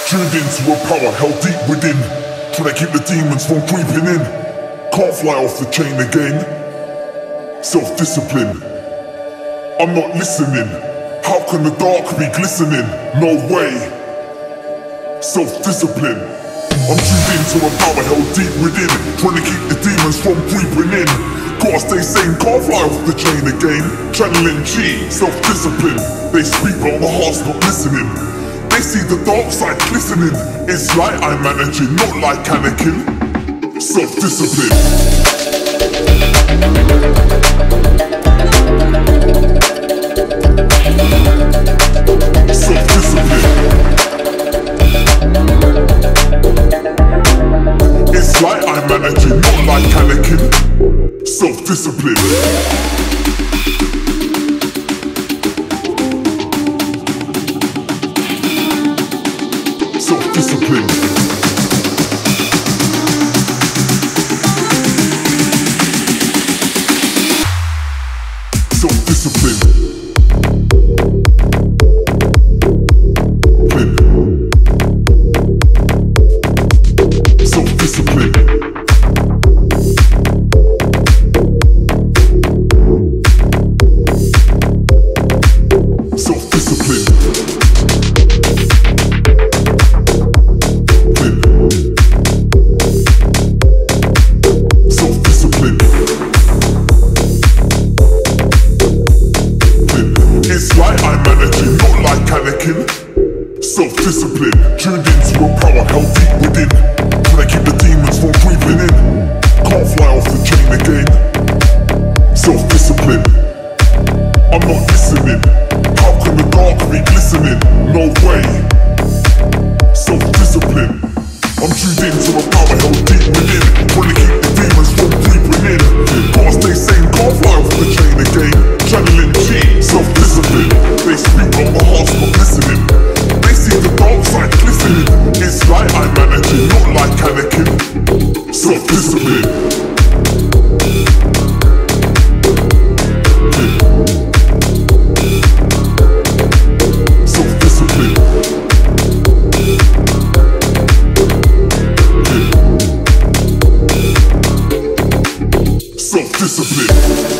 Tuned into a power held deep within, trying to keep the demons from creeping in. Can't fly off the chain again. Self-discipline, I'm not listening. How can the dark be glistening? No way. Self-discipline, I'm tuned into a power held deep within, trying to keep the demons from creeping in. Gotta stay sane, can't fly off the chain again. Channeling G, self-discipline. They speak but my heart's not listening. They see the dark side glistening. It's light I'm managing, not like Anakin. Self-discipline. Self-discipline. It's light I'm managing, not like Anakin. Self-discipline. Self-discipline. Self-discipline. Self-discipline. Self-discipline. Self-discipline, tuned into a power held deep within, trying to keep the demons from creeping in. Can't fly off the chain again. Self-discipline, I'm not listening. How can the dark be glistening? No way. Self-discipline, I'm tuned into a power held deep within, trying to keep the demons from creeping in. Gotta stay sane, can't fly off the chain again. Channeling G, self-discipline. They speak but my heart's not listening. They see the dark side glistening. It's light I'm managing, not like Anakin. Self-discipline. Self-discipline. Self-discipline.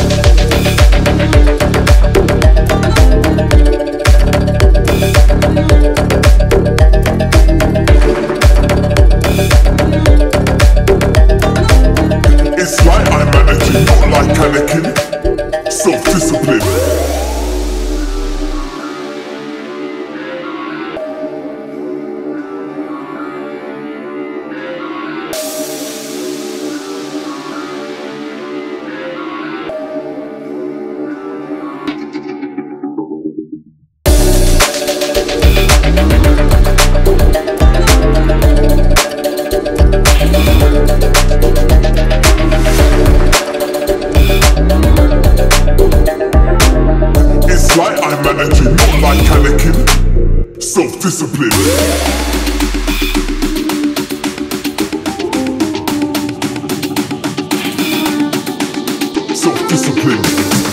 It's light I'm managing, not like Anakin. Self-discipline. Light I'm managing, not like Anakin. Self-discipline. Self-discipline.